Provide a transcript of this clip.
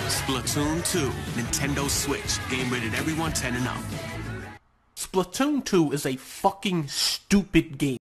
Splatoon 2, Nintendo Switch, game rated everyone 10 and up. Splatoon 2 is a fucking stupid game.